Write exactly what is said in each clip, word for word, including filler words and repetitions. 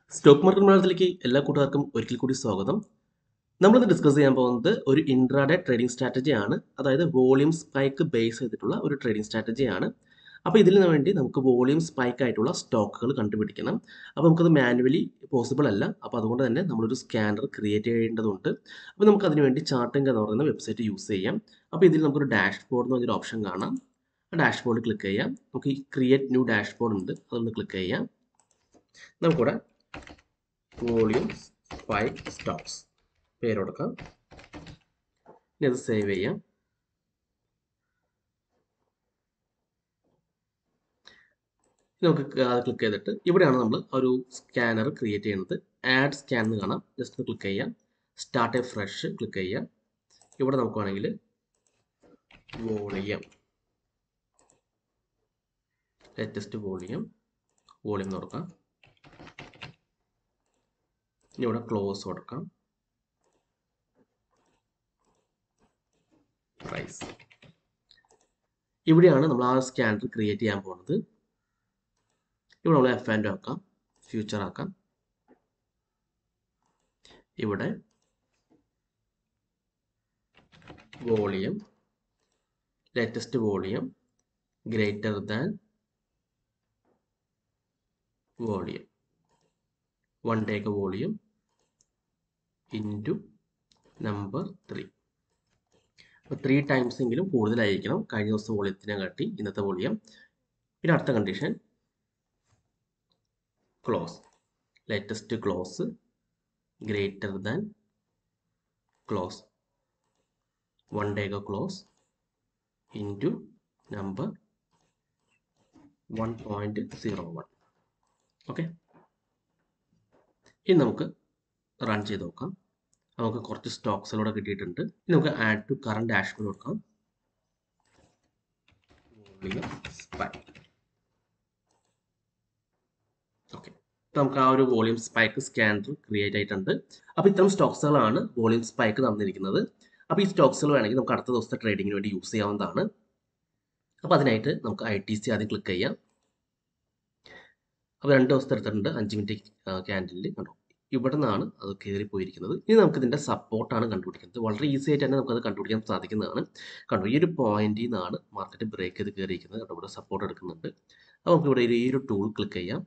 Stock market മലയാളത്തിലേക്ക് എല്ലാ കൂട്ടുകാർക്കും ഒരിക്കൽ കൂടി സ്വാഗതം. നമ്മളിന്ന് ഡിസ്കസ് ചെയ്യാൻ പോകുന്നത് ഒരു ഇൻട്രാഡേ ട്രേഡിംഗ് സ്ട്രാറ്റജിയാണ്. അതായത് വോളിയം സ്പൈക്ക് ബേസ് ചെയ്തിട്ടുള്ള ഒരു ട്രേഡിംഗ് സ്ട്രാറ്റജിയാണ്. അപ്പോൾ ഇതിന് വേണ്ടി നമുക്ക് വോളിയം സ്പൈക്ക് ആയിട്ടുള്ള സ്റ്റോക്കുകൾ കണ്ടുപിടിക്കണം. അപ്പോൾ നമുക്കത് മാനുവലി പോസിബിൾ അല്ല. അപ്പോൾ അതുകൊണ്ട് തന്നെ നമ്മളൊരു സ്കാനർ ക്രിയേറ്റ് ചെയ്യേണ്ടതുണ്ട്. അപ്പോൾ നമുക്ക് അതിന് വേണ്ടി ചാർട്ടിംഗ് എന്ന് പറയുന്ന വെബ്സൈറ്റ് യൂസ് ചെയ്യാം. അപ്പോൾ ഇതിൽ നമുക്കൊരു ഡാഷ്ബോർഡ് എന്ന് പറഞ്ഞൊരു ഓപ്ഷൻ കാണാം. ആ ഡാഷ്ബോർഡ് ക്ലിക്ക് ചെയ്യാം. നമുക്ക് ഈ ക്രിയേറ്റ് ന്യൂ ഡാഷ്ബോർഡ് ഉണ്ട്, അതൊന്ന് ക്ലിക്ക് ചെയ്യാം. നമുക്കിവിടെ വോളിയം സ്പൈക്ക് സ്റ്റോക്സ് പേര് കൊടുക്കാം. ഇനി അത് സേവ് ചെയ്യാം. നമുക്ക് അത് ക്ലിക്ക് ചെയ്തിട്ട് ഇവിടെയാണ് നമ്മൾ ഒരു സ്കാനർ ക്രിയേറ്റ് ചെയ്യുന്നത്. ആഡ് സ്കാൻ എന്ന് കാണാം, ജസ്റ്റ് ക്ലിക്ക് ചെയ്യാം. സ്റ്റാർട്ട് എ ഫ്രഷ് ക്ലിക്ക് ചെയ്യാം. ഇവിടെ നമുക്ക് വേണമെങ്കിൽ വോളിയം ലേറ്റസ്റ്റ് വോളിയം വോളിയം കൊടുക്കാം. ഇനി ഇവിടെ ക്ലോസ് കൊടുക്കാം. പ്രൈസ് ഇവിടെയാണ് നമ്മൾ ആ സ്കാനർ ക്രിയേറ്റ് ചെയ്യാൻ പോകുന്നത്. ഇവിടെ നമ്മൾ എഫ് ആൻഡ് ആക്കാം, ഫ്യൂച്ചർ ആക്കാം. ഇവിടെ volume latest volume greater than volume one ഡേക്ക് വോളിയം ഇൻറ്റു നമ്പർ ത്രീ. അപ്പോൾ ത്രീ ടൈംസ് എങ്കിലും കൂടുതലായിരിക്കണം കഴിഞ്ഞ ദിവസം വോളിയത്തിനെ കാട്ടി ഇന്നത്തെ വോളിയം. പിന്നെ അടുത്ത condition close latest close greater than close one ഡേക്ക് close into number one point zero one. Okay, ഇനി നമുക്ക് റൺ ചെയ്ത് നോക്കാം. നമുക്ക് കുറച്ച് സ്റ്റോക്സിലൂടെ കിട്ടിയിട്ടുണ്ട്. ഇനി നമുക്ക് ആഡ് ടു കറണ്ട് ഡാഷ്ബോർഡ് കൊടുക്കാം. ഓക്കെ, നമുക്ക് ആ ഒരു വോളിയം സ്പൈക്ക് സ്കാനർ ക്രിയേറ്റ് ആയിട്ടുണ്ട്. അപ്പോൾ ഇത്തരം സ്റ്റോക്സുകളാണ് വോളിയം സ്പൈക്ക് തന്നിരിക്കുന്നത്. അപ്പോൾ ഈ സ്റ്റോക്സുകൾ വേണമെങ്കിൽ നമുക്ക് അടുത്ത ദിവസത്തെ ട്രേഡിങ്ങിന് വേണ്ടി യൂസ് ചെയ്യാവുന്നതാണ്. അപ്പോൾ അതിനായിട്ട് നമുക്ക് ഐ ടി സി ആദ്യം ക്ലിക്ക് ചെയ്യാം. അപ്പോൾ രണ്ട് ദിവസത്തെ എടുത്തിട്ടുണ്ട്, അഞ്ച് മിനിറ്റ് ക്യാൻഡിലിൽ കണ്ടോ, ഇവിടെ നിന്നാണ് അത് കയറി പോയിരിക്കുന്നത്. ഇനി നമുക്ക് ഇതിൻ്റെ സപ്പോർട്ടാണ് കണ്ടുപിടിക്കുന്നത്. വളരെ ഈസി ആയിട്ട് തന്നെ നമുക്കത് കണ്ടുപിടിക്കാൻ സാധിക്കുന്നതാണ്. കണ്ടോ, ഈ ഒരു പോയിന്റിൽ നിന്നാണ് മാർക്കറ്റ് ബ്രേക്ക് ചെയ്ത് കയറിയിരിക്കുന്നത്. കണ്ടോ, ഇവിടെ സപ്പോർട്ട് എടുക്കുന്നുണ്ട്. അപ്പോൾ നമുക്ക് ഇവിടെ ഈ ഒരു ടൂൾ ക്ലിക്ക് ചെയ്യാം.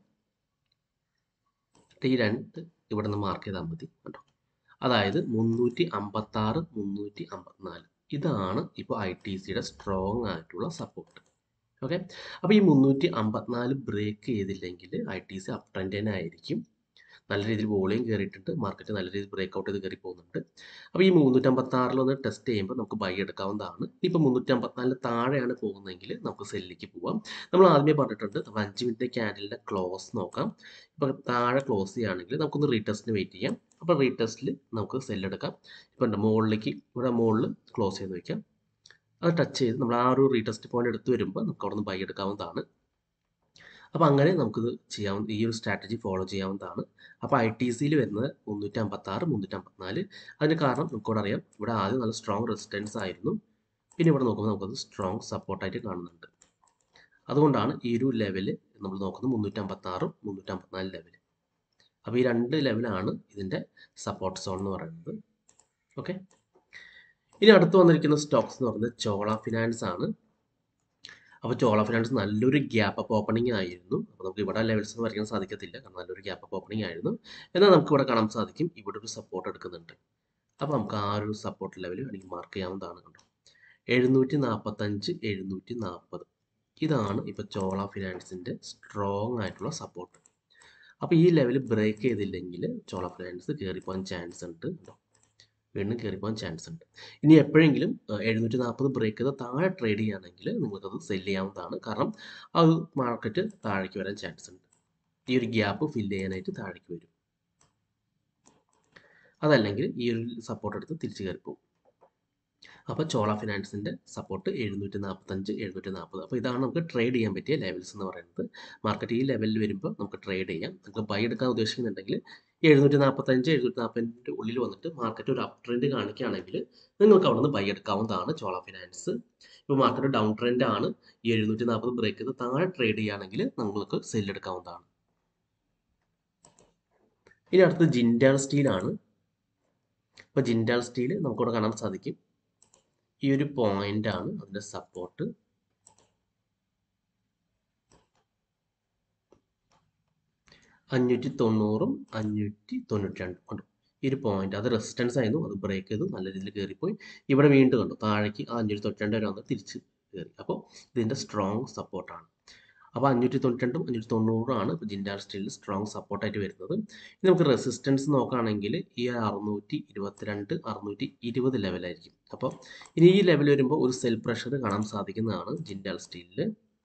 ഈ രണ്ട് ഇവിടെ നിന്ന് മാർക്ക് ചെയ്താൽ മതി. കണ്ടോ, അതായത് മുന്നൂറ്റി അമ്പത്തി ആറ് മുന്നൂറ്റി അമ്പത്തിനാല് ഇതാണ് ഇപ്പോൾ ഐ ടി സിയുടെ സ്ട്രോങ് ആയിട്ടുള്ള സപ്പോർട്ട്. ഓക്കെ, അപ്പോൾ ഈ മുന്നൂറ്റി അമ്പത്തിനാല് ബ്രേക്ക് ചെയ്തില്ലെങ്കിൽ I T C up trend തന്നെ ആയിരിക്കും. നല്ല രീതിയിൽ വോളിയം കയറിയിട്ടുണ്ട്, മാർക്കറ്റ് നല്ല രീതിയിൽ ബ്രേക്ക് ഔട്ട് ചെയ്ത് കയറി പോകുന്നുണ്ട്. അപ്പോൾ ഈ മുന്നൂറ്റമ്പത്തി ആറിലൊന്ന് ടെസ്റ്റ് ചെയ്യുമ്പോൾ നമുക്ക് ബൈ എടുക്കാവുന്നതാണ്. ഇപ്പോൾ മുന്നൂറ്റി അമ്പത്തിനാലിന് താഴെയാണ് പോകുന്നതെങ്കിൽ നമുക്ക് സെല്ലിലേക്ക് പോവാം. നമ്മൾ ആദ്യമേ പറഞ്ഞിട്ടുണ്ട്, നമ്മൾ അഞ്ച് മിനിറ്റ് ക്യാൻഡലിൻ്റെ ക്ലോസ് നോക്കാം. ഇപ്പോൾ താഴെ ക്ലോസ് ചെയ്യുകയാണെങ്കിൽ നമുക്കൊന്ന് റീടെസ്റ്റിന് വെയിറ്റ് ചെയ്യാം. അപ്പോൾ റീടെസ്റ്റിൽ നമുക്ക് സെല്ലെടുക്കാം. ഇപ്പോൾ ഉണ്ട് മുകളിലേക്ക്, ഇവിടെ മുകളിൽ ക്ലോസ് ചെയ്ത് വയ്ക്കാം. അത് ടച്ച് ചെയ്ത് നമ്മൾ ആ ഒരു റീടെസ്റ്റ് പോയിന്റ് എടുത്ത് വരുമ്പോൾ നമുക്ക് അവിടെ നിന്ന് ബൈ എടുക്കാവുന്നതാണ്. അപ്പോൾ അങ്ങനെ നമുക്കിത് ചെയ്യാവുന്ന ഈ ഒരു സ്ട്രാറ്റജി ഫോളോ ചെയ്യാവുന്നതാണ്. അപ്പോൾ ഐ ടി സിയിൽ വരുന്നത് മുന്നൂറ്റി അമ്പത്തി ആറ് മുന്നൂറ്റി അമ്പത്തിനാല്. അതിന് കാരണം നമുക്കിവിടെ അറിയാം, ഇവിടെ ആദ്യം നല്ല സ്ട്രോങ് റെസിസ്റ്റൻസ് ആയിരുന്നു. പിന്നെ ഇവിടെ നോക്കുമ്പോൾ നമുക്കത് സ്ട്രോങ് സപ്പോർട്ടായിട്ട് കാണുന്നുണ്ട്. അതുകൊണ്ടാണ് ഈ ഒരു ലെവല് നമ്മൾ നോക്കുന്നത് മുന്നൂറ്റി അമ്പത്തി ആറും മുന്നൂറ്റി അമ്പത്തിനാല് ലെവൽ. അപ്പോൾ ഈ രണ്ട് ലെവലാണ് ഇതിൻ്റെ സപ്പോർട്ട് സോൺ എന്ന് പറയുന്നത്. ഓക്കെ, ഇനി അടുത്ത് വന്നിരിക്കുന്ന സ്റ്റോക്സ് എന്ന് പറയുന്നത് ചോള ഫിനാൻസ് ആണ്. അപ്പോൾ ചോള ഫിനാൻസ് നല്ലൊരു ഗ്യാപ്പ് അപ്പ് ഓപ്പണിംഗ് ആയിരുന്നു. അപ്പോൾ നമുക്ക് ഇവിടെ ലെവൽസ് ഒന്നും വരയ്ക്കാൻ സാധിക്കത്തില്ല, കാരണം നല്ലൊരു ഗ്യാപ്പ് അപ്പ് ഓപ്പണിംഗ് ആയിരുന്നു. എന്നാൽ നമുക്ക് ഇവിടെ കാണാൻ സാധിക്കും, ഇവിടെ ഒരു സപ്പോർട്ട് എടുക്കുന്നുണ്ട്. അപ്പോൾ നമുക്ക് ആ ഒരു സപ്പോർട്ട് ലെവൽ വേണമെങ്കിൽ മാർക്ക് ചെയ്യാവുന്നതാണ്. കണ്ടോ, എഴുന്നൂറ്റി നാൽപ്പത്തഞ്ച് എഴുന്നൂറ്റി നാൽപ്പത് ഇതാണ് ഇപ്പോൾ ചോള ഫിനാൻസിൻ്റെ സ്ട്രോങ് ആയിട്ടുള്ള സപ്പോർട്ട്. അപ്പോൾ ഈ ലെവൽ ബ്രേക്ക് ചെയ്തില്ലെങ്കിൽ ചോള ഫിനാൻസ് കയറിപ്പോകാൻ ചാൻസ് ഉണ്ട്. കേട്ടോ, വീണ്ടും കയറിപ്പോകാൻ ചാൻസ് ഉണ്ട്. ഇനി എപ്പോഴെങ്കിലും എഴുന്നൂറ്റി നാൽപ്പത് ബ്രേക്ക് ചെയ്ത് താഴെ ട്രേഡ് ചെയ്യുകയാണെങ്കിൽ നിങ്ങൾക്കത് സെല് ചെയ്യാവുന്നതാണ്. കാരണം അത് മാർക്കറ്റ് താഴേക്ക് വരാൻ ചാൻസ് ഉണ്ട്. ഈ ഒരു ഗ്യാപ്പ് ഫില്ല് ചെയ്യാനായിട്ട് താഴേക്ക് വരും. അതല്ലെങ്കിൽ ഈ ഒരു സപ്പോർട്ട് എടുത്ത് തിരിച്ചു കയറിപ്പോകും. അപ്പോൾ ചോള ഫിനാൻസിൻ്റെ സപ്പോർട്ട് എഴുന്നൂറ്റി നാൽപ്പത്തഞ്ച് എഴുന്നൂറ്റി നാൽപ്പത്. അപ്പോൾ ഇതാണ് നമുക്ക് ട്രേഡ് ചെയ്യാൻ പറ്റിയ ലെവൽസ് എന്ന് പറയുന്നത്. മാർക്കറ്റ് ഈ ലെവലിൽ വരുമ്പോൾ നമുക്ക് ട്രേഡ് ചെയ്യാം. നമുക്ക് ബൈ എടുക്കാൻ ഉദ്ദേശിക്കുന്നുണ്ടെങ്കിൽ എഴുന്നൂറ്റി നാൽപ്പത്തഞ്ച് എഴുന്നൂറ്റി നാൽപ്പതിൻ്റെ ഉള്ളിൽ വന്നിട്ട് മാർക്കറ്റ് ഒരു അപ് ട്രെൻഡ് കാണിക്കുകയാണെങ്കിൽ നിങ്ങൾക്ക് അവിടെ നിന്ന് ബൈ എടുക്കാവുന്നതാണ് ചോള ഫിനാൻസ്. ഇപ്പോൾ മാർക്കറ്റ് ഡൗൺ ട്രെൻഡ് ആണ്, ഈ എഴുന്നൂറ്റി നാൽപ്പത് ബ്രേക്ക് ചെയ്ത് താഴെ ട്രേഡ് ചെയ്യുകയാണെങ്കിൽ നിങ്ങൾക്ക് സെല്ല് എടുക്കാവുന്നതാണ്. ഇനി അടുത്തത് ജിൻഡാൽ സ്റ്റീലാണ്. ഇപ്പോൾ ജിൻഡാൽ സ്റ്റീൽ നമുക്കിവിടെ കാണാൻ സാധിക്കും. ഈ ഒരു പോയിന്റാണ് അതിൻ്റെ സപ്പോർട്ട്. അഞ്ഞൂറ്റി തൊണ്ണൂറും അഞ്ഞൂറ്റി തൊണ്ണൂറ്റി രണ്ടും കണ്ടു. ഈ ഒരു പോയിന്റ് അത് റെസിസ്റ്റൻസ് ആയിരുന്നു, അത് ബ്രേക്ക് ചെയ്തു, നല്ല രീതിയിൽ കയറിപ്പോയി. ഇവിടെ വീണ്ടും കണ്ടു താഴേക്ക് ആ അഞ്ഞൂറ്റി തൊണ്ണൂറ്റി രണ്ട് വരെ വന്ന് തിരിച്ച് കയറി. അപ്പോൾ ഇതിൻ്റെ സ്ട്രോങ് സപ്പോർട്ടാണ്. അപ്പോൾ അഞ്ഞൂറ്റി തൊണ്ണൂറ്റി രണ്ടും അഞ്ഞൂറ്റി തൊണ്ണൂറാണ് ഇപ്പോൾ ജിൻഡാൽ സ്റ്റീലിൽ സ്ട്രോങ് സപ്പോർട്ടായിട്ട് വരുന്നത്. ഇനി നമുക്ക് റെസിസ്റ്റൻസ് നോക്കുകയാണെങ്കിൽ ഈ അറുന്നൂറ്റി ഇരുപത്തിരണ്ട് അറുന്നൂറ്റി ഇരുപത് ലെവലായിരിക്കും. അപ്പോൾ ഇനി ഈ ലെവൽ വരുമ്പോൾ ഒരു സെൽ പ്രഷർ കാണാൻ സാധിക്കുന്നതാണ് ജിൻഡാൽ സ്റ്റീലിൽ.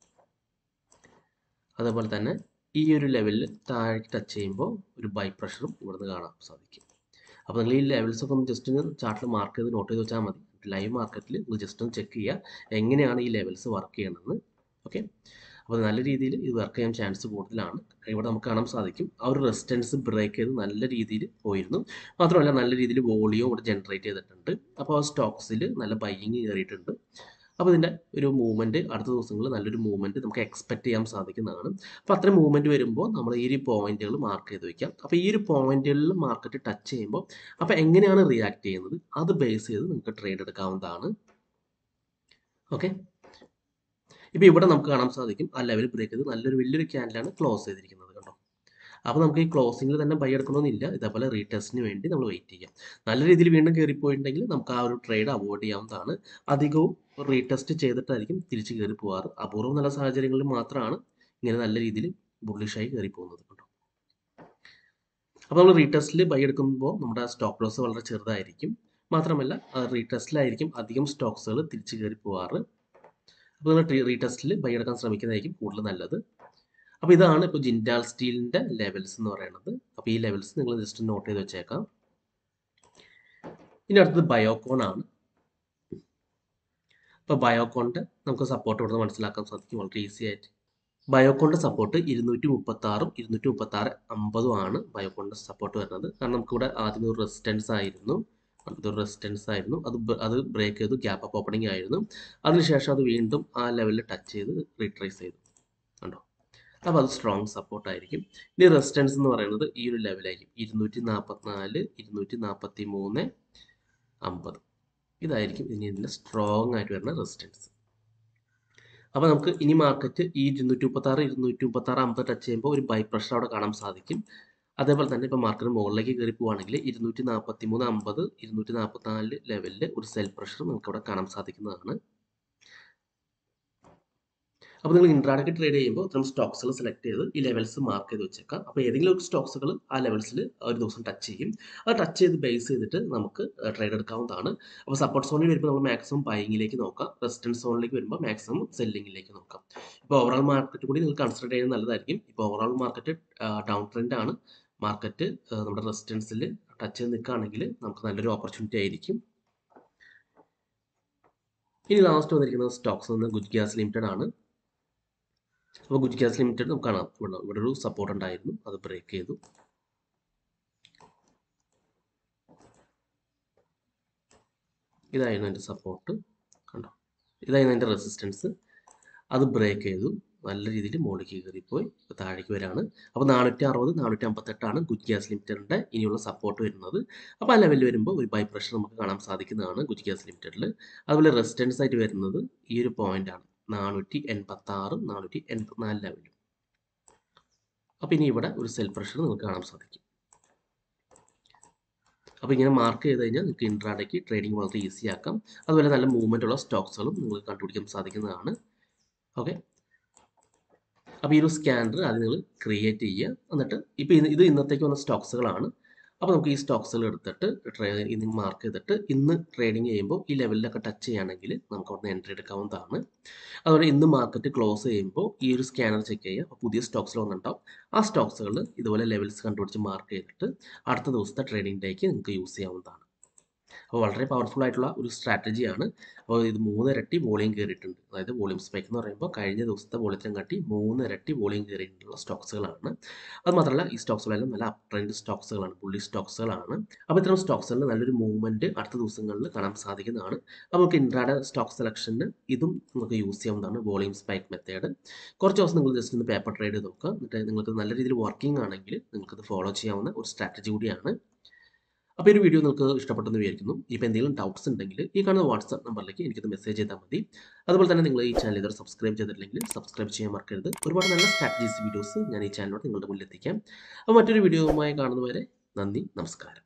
അതേപോലെ തന്നെ ഈ ഒരു ലെവലിൽ താഴെ ടച്ച് ചെയ്യുമ്പോൾ ഒരു ബൈ പ്രഷറും ഇവിടുന്ന് കാണാൻ സാധിക്കും. അപ്പോൾ നിങ്ങൾ ഈ ലെവൽസ് ഒക്കെ ഒന്ന് ജസ്റ്റ് ഒന്ന് ചാർട്ടിൽ മാർക്ക് ചെയ്ത് നോട്ട് ചെയ്ത് വെച്ചാൽ മതി. ലൈവ് മാർക്കറ്റിൽ നിങ്ങൾ ജസ്റ്റ് ഒന്ന് ചെക്ക് ചെയ്യുക എങ്ങനെയാണ് ഈ ലെവൽസ് വർക്ക് ചെയ്യണമെന്ന്. ഓക്കെ, അപ്പോൾ നല്ല രീതിയിൽ ഇത് വർക്ക് ചെയ്യാൻ ചാൻസ് കൂടുതലാണ്. ഇവിടെ നമുക്ക് കാണാൻ സാധിക്കും ആ ഒരു റെസിസ്റ്റൻസ് ബ്രേക്ക് ചെയ്ത് നല്ല രീതിയിൽ പോയിരുന്നു. മാത്രമല്ല നല്ല രീതിയിൽ വോളിയം ഇവിടെ ജനറേറ്റ് ചെയ്തിട്ടുണ്ട്. അപ്പോൾ ആ സ്റ്റോക്സിൽ നല്ല ബൈയിങ് കയറിയിട്ടുണ്ട്. അപ്പോൾ ഇതിൻ്റെ ഒരു മൂവ്മെൻറ്റ് അടുത്ത ദിവസങ്ങളിൽ നല്ലൊരു മൂവ്മെൻറ്റ് നമുക്ക് എക്സ്പെക്ട് ചെയ്യാൻ സാധിക്കുന്നതാണ്. അപ്പോൾ അത്രയും മൂവ്മെൻറ്റ് വരുമ്പോൾ നമ്മൾ ഈ ഒരു പോയിന്റുകൾ മാർക്ക് ചെയ്ത് വയ്ക്കാം. അപ്പോൾ ഈ ഒരു പോയിന്റുകളിൽ മാർക്കറ്റ് ടച്ച് ചെയ്യുമ്പോൾ അപ്പോൾ എങ്ങനെയാണ് റിയാക്ട് ചെയ്യുന്നത് അത് ബേസ് ചെയ്ത് നമുക്ക് ട്രേഡ് എടുക്കാവുന്നതാണ്. ഓക്കെ, ഇപ്പോൾ ഇവിടെ നമുക്ക് കാണാൻ സാധിക്കും ആ ലെവൽ ബ്രേക്ക് ചെയ്ത് നല്ലൊരു വലിയൊരു ക്യാൻഡിലാണ് ക്ലോസ് ചെയ്തിരിക്കുന്നത് കേട്ടോ. അപ്പോൾ നമുക്ക് ഈ ക്ലോസിങ്ങിൽ തന്നെ ബൈ എടുക്കണമെന്നില്ല, ഇതേപോലെ റീടെസ്റ്റിന് വേണ്ടി നമ്മൾ വെയിറ്റ് ചെയ്യാം. നല്ല രീതിയിൽ വീണ്ടും കയറിപ്പോയിട്ടുണ്ടെങ്കിൽ നമുക്ക് ആ ഒരു ട്രേഡ് അവോയ്ഡ് ചെയ്യാവുന്നതാണ്. അധികവും റീടെസ്റ്റ് ചെയ്തിട്ടായിരിക്കും തിരിച്ച് കയറി പോകാറ്. അപൂർവം നല്ല സാഹചര്യങ്ങളിൽ മാത്രമാണ് ഇങ്ങനെ നല്ല രീതിയിൽ ബുള്ളിഷായി കയറി പോകുന്നത് കേട്ടോ. അപ്പോൾ നമ്മൾ റീടെസ്റ്റിൽ ബൈ എടുക്കുമ്പോൾ നമ്മുടെ സ്റ്റോപ്പ് ലോസ് വളരെ ചെറുതായിരിക്കും. മാത്രമല്ല റീടെസ്റ്റിലായിരിക്കും അധികം സ്റ്റോക്സുകൾ തിരിച്ച് കയറി പോകാറ്. അപ്പോൾ നിങ്ങൾ റീടെസ്റ്റിൽ ബൈ എടുക്കാൻ ശ്രമിക്കുന്നതായിരിക്കും കൂടുതൽ നല്ലത്. അപ്പോൾ ഇതാണ് ഇപ്പോൾ ജിൻഡാൽ സ്റ്റീലിൻ്റെ ലെവൽസ് എന്ന് പറയുന്നത്. അപ്പോൾ ഈ ലെവൽസ് നിങ്ങൾ ജസ്റ്റ് നോട്ട് ചെയ്ത് വെച്ചേക്കാം. ഇനി അടുത്തത് ബയോകോൺ ആണ്. ഇപ്പോൾ ബയോകോണിൻ്റെ നമുക്ക് സപ്പോർട്ട് ഇവിടെ മനസ്സിലാക്കാൻ സാധിക്കും വളരെ ഈസി ആയിട്ട്. ബയോകോണിൻ്റെ സപ്പോർട്ട് ഇരുന്നൂറ്റി മുപ്പത്തി ആറും ഇരുന്നൂറ്റി മുപ്പത്തി ആറ് അമ്പതും ആണ് ബയോകോണിൻ്റെ സപ്പോർട്ട് വരുന്നത്. കാരണം നമുക്കിവിടെ ആദ്യം ഒരു റെസിസ്റ്റൻസ് ആയിരുന്നു, ഇതൊരു റെസിസ്റ്റൻസ് ആയിരുന്നു, അത് അത് ബ്രേക്ക് ചെയ്തു, ഗ്യാപ്പ് അപ്പ് ഓപ്പണിംഗ് ആയിരുന്നു. അതിനുശേഷം അത് വീണ്ടും ആ ലെവലിൽ ടച്ച് ചെയ്ത് റീട്രേസ് ചെയ്തു കണ്ടോ. അപ്പോൾ അത് സ്ട്രോങ് സപ്പോർട്ടായിരിക്കും. ഇനി റെസിസ്റ്റൻസ് എന്ന് പറയുന്നത് ഈ ഒരു ലെവലായിരിക്കും ഇരുന്നൂറ്റി നാൽപ്പത്തിനാല് ഇരുന്നൂറ്റി നാൽപ്പത്തി മൂന്ന് അമ്പത്. ഇതായിരിക്കും ഇനി ഇതിൻ്റെ സ്ട്രോങ് ആയിട്ട് വരുന്ന റെസിസ്റ്റൻസ്. അപ്പോൾ നമുക്ക് ഇനി മാർക്കറ്റ് ഈ ഇരുന്നൂറ്റി മുപ്പത്തി ആറ് ഇരുന്നൂറ്റി മുപ്പത്തി ആറ് അമ്പത് ടച്ച് ചെയ്യുമ്പോൾ ഒരു ബൈ പ്രഷർ അവിടെ കാണാൻ സാധിക്കും. അതേപോലെ തന്നെ ഇപ്പോൾ മാർക്കറ്റ് മുകളിലേക്ക് കയറി പോവുകയാണെങ്കിൽ ഇരുന്നൂറ്റി നാൽപ്പത്തി മൂന്ന് അമ്പത് ഇരുന്നൂറ്റി നാൽപ്പത്തി നാല് ലെവലിൽ ഒരു സെൽ പ്രഷർ നമുക്ക് ഇവിടെ കാണാൻ സാധിക്കുന്നതാണ്. അപ്പോൾ നിങ്ങൾ ഇൻട്രാഡേക്ക് ട്രേഡ് ചെയ്യുമ്പോൾ ഇത്തരം സ്റ്റോക്സുകൾ സെലക്ട് ചെയ്ത് ഈ ലെവൽസ് മാർക്ക് ചെയ്ത് വെച്ചേക്കാം. അപ്പോൾ ഏതെങ്കിലും ഒരു സ്റ്റോക്സുകൾ ആ ലെവൽസിൽ ഒരു ദിവസം ടച്ച് ചെയ്യും. അത് ടച്ച് ചെയ്ത് ബേസ് ചെയ്തിട്ട് നമുക്ക് ട്രേഡ് എടുക്കാവുന്നതാണ്. അപ്പോൾ സപ്പോർട്ട് സോണിൽ വരുമ്പോൾ നമ്മൾ മാക്സിമം ബൈയിങ്ങിലേക്ക് നോക്കാം, റെസിസ്റ്റൻസ് സോണിലേക്ക് വരുമ്പോൾ മാക്സിമം സെല്ലിങ്ങിലേക്ക് നോക്കാം. ഇപ്പോൾ ഓവറോൾ മാർക്കറ്റ് കൂടി നിങ്ങൾ കൺസിഡർ ചെയ്യുന്നത് നല്ലതായിരിക്കും. ഇപ്പോൾ ഓവറോൾ മാർക്കറ്റ് ഡൗൺ ട്രെൻഡ് ആണ്. മാർക്കറ്റ് നമ്മുടെ റെസിസ്റ്റൻസിൽ ടച്ച് ചെയ്ത് നിൽക്കുകയാണെങ്കിൽ നമുക്ക് നല്ലൊരു ഓപ്പർച്യൂണിറ്റി ആയിരിക്കും. ഇനി ലാസ്റ്റ് വന്നിരിക്കുന്നത് സ്റ്റോക്സ് നിന്ന് ഗുജ് ഗ്യാസ് ലിമിറ്റഡ് ആണ്. അപ്പോൾ ഗുജ് ഗ്യാസ് ലിമിറ്റഡ് നമുക്ക് കാണാം, ഇവിടെ ഇവിടെ ഒരു സപ്പോർട്ട് ഉണ്ടായിരുന്നു, അത് ബ്രേക്ക് ചെയ്തു. ഇതായിരുന്നു എൻ്റെ സപ്പോർട്ട് കണ്ടോ, ഇതായിരുന്നു എൻ്റെ റെസിസ്റ്റൻസ്, അത് ബ്രേക്ക് ചെയ്തു, നല്ല രീതിയിൽ മുകളിലേക്ക് കയറിപ്പോയി താഴേക്ക് വരാണ്. അപ്പോൾ നാനൂറ്റി അറുപത് നാനൂറ്റി അമ്പത്തെട്ടാണ് ഗുജ് ഗ്യാസ് ലിമിറ്റഡിൻ്റെ ഇനിയുള്ള സപ്പോർട്ട് വരുന്നത്. അപ്പോൾ ആ ലെവലിൽ വരുമ്പോൾ ഒരു ബൈ പ്രഷർ നമുക്ക് കാണാൻ സാധിക്കുന്നതാണ് ഗുജ് ഗ്യാസ് ലിമിറ്റഡിൽ. അതുപോലെ റെസിസ്റ്റൻസ് ആയിട്ട് വരുന്നത് ഈ ഒരു പോയിന്റാണ്, നാനൂറ്റി എൺപത്തി ആറും നാനൂറ്റി എൺപത്തിനാല് ലെവലും. അപ്പോൾ ഇനി ഇവിടെ ഒരു സെൽ പ്രഷർ നിങ്ങൾക്ക് കാണാൻ സാധിക്കും. അപ്പോൾ ഇങ്ങനെ മാർക്ക് ചെയ്ത് കഴിഞ്ഞാൽ നിങ്ങൾക്ക് ഇൻട്രാഡേക്ക് ട്രേഡിംഗ് വളരെ ഈസി ആക്കാം. അതുപോലെ നല്ല മൂവ്മെൻ്റ് ഉള്ള സ്റ്റോക്സുകളും നിങ്ങൾക്ക് കണ്ടുപിടിക്കാൻ സാധിക്കുന്നതാണ്. ഓക്കെ, അപ്പോൾ ഈ ഒരു സ്കാനർ അത് നിങ്ങൾ ക്രിയേറ്റ് ചെയ്യുക. എന്നിട്ട് ഇപ്പോൾ ഇത് ഇന്നത്തേക്ക് വന്ന സ്റ്റോക്സുകളാണ്. അപ്പോൾ നമുക്ക് ഈ സ്റ്റോക്സുകൾ എടുത്തിട്ട് ട്രേഡിംഗ് മാർക്ക് ചെയ്തിട്ട് ഇന്ന് ട്രേഡിംഗ് ചെയ്യുമ്പോൾ ഈ ലെവലിലൊക്കെ ടച്ച് ചെയ്യുകയാണെങ്കിൽ നമുക്ക് അവിടെ നിന്ന് എൻട്രി എടുക്കാവുന്നതാണ്. അതുപോലെ ഇന്ന് മാർക്കറ്റ് ക്ലോസ് ചെയ്യുമ്പോൾ ഈ ഒരു സ്കാനർ ചെക്ക് ചെയ്യുക. അപ്പോൾ പുതിയ സ്റ്റോക്സുകൾ വന്നിട്ടുണ്ടാവും. ആ സ്റ്റോക്സുകൾ ഇതുപോലെ ലെവൽസ് കണ്ടുപിടിച്ച് മാർക്ക് ചെയ്തിട്ട് അടുത്ത ദിവസത്തെ ട്രേഡിംഗ് ഡേക്ക് നിങ്ങൾക്ക് യൂസ് ചെയ്യാവുന്നതാണ്. അപ്പോൾ വളരെ പവർഫുൾ ആയിട്ടുള്ള ഒരു സ്ട്രാറ്റജിയാണ്. അപ്പോൾ ഇത് മൂന്നിരട്ടി വോളിയം കയറിയിട്ടുണ്ട്. അതായത് വോളിയം സ്പൈക്ക് എന്ന് പറയുമ്പോൾ കഴിഞ്ഞ ദിവസത്തെ വോളിയത്തിനെ കാട്ടി മൂന്നിരട്ടി വോളിയം കയറിയിട്ടുള്ള സ്റ്റോക്സുകളാണ്. അത് മാത്രമല്ല ഈ സ്റ്റോക്സുകളെല്ലാം നല്ല അപ് ട്രെൻഡ് സ്റ്റോക്സുകളാണ്, ബുള്ളി സ്റ്റോക്സുകളാണ്. അപ്പോൾ ഇത്തരം സ്റ്റോക്സുകളിൽ നല്ലൊരു മൂവ്മെൻറ്റ് അടുത്ത ദിവസങ്ങളിൽ കാണാൻ സാധിക്കുന്നതാണ്. അപ്പോൾ നമുക്ക് ഇൻട്രാഡേ സ്റ്റോക്ക് സെലക്ഷന് ഇതും നമുക്ക് യൂസ് ചെയ്യാവുന്നതാണ്, വോളിയം സ്പൈക്ക് മെത്തേഡ്. കുറച്ച് ദിവസം നിങ്ങൾ ജസ്റ്റ് ഒന്ന് പേപ്പർ ട്രേഡ് ചെയ്ത് നോക്കുക. എന്നിട്ട് നിങ്ങൾക്ക് നല്ല രീതിയിൽ വർക്കിംഗ് ആണെങ്കിൽ നിങ്ങൾക്കത് ഫോളോ ചെയ്യാവുന്ന ഒരു സ്ട്രാറ്റജി കൂടിയാണ്. അപ്പോൾ ഈ ഒരു വീഡിയോ നിങ്ങൾക്ക് ഇഷ്ടപ്പെട്ടെന്ന് വിചാരിക്കുന്നു. ഇപ്പോൾ എന്തെങ്കിലും ഡൗട്ട്സ് ഉണ്ടെങ്കിൽ ഈ കാണുന്ന വാട്സാപ്പ് നമ്പറിലേക്ക് എനിക്കത് മെസ്സേജ് ചെയ്താൽ മതി. അതുപോലെ തന്നെ നിങ്ങൾ ഈ ചാനൽ ഇതുവരെ സബ്സ്ക്രൈബ് ചെയ്തിട്ടില്ലെങ്കിൽ സബ്സ്ക്രൈബ് ചെയ്യാൻ മറക്കരുത്. ഒരുപാട് നല്ല സ്ട്രാറ്റജീസ് വീഡിയോസ് ഞാൻ ഈ ചാനലിലൂടെ നിങ്ങളുടെ മുന്നിൽ എത്തിക്കാം. അപ്പോൾ മറ്റൊരു വീഡിയോയുമായി കാണുന്നവരെ നന്ദി, നമസ്കാരം.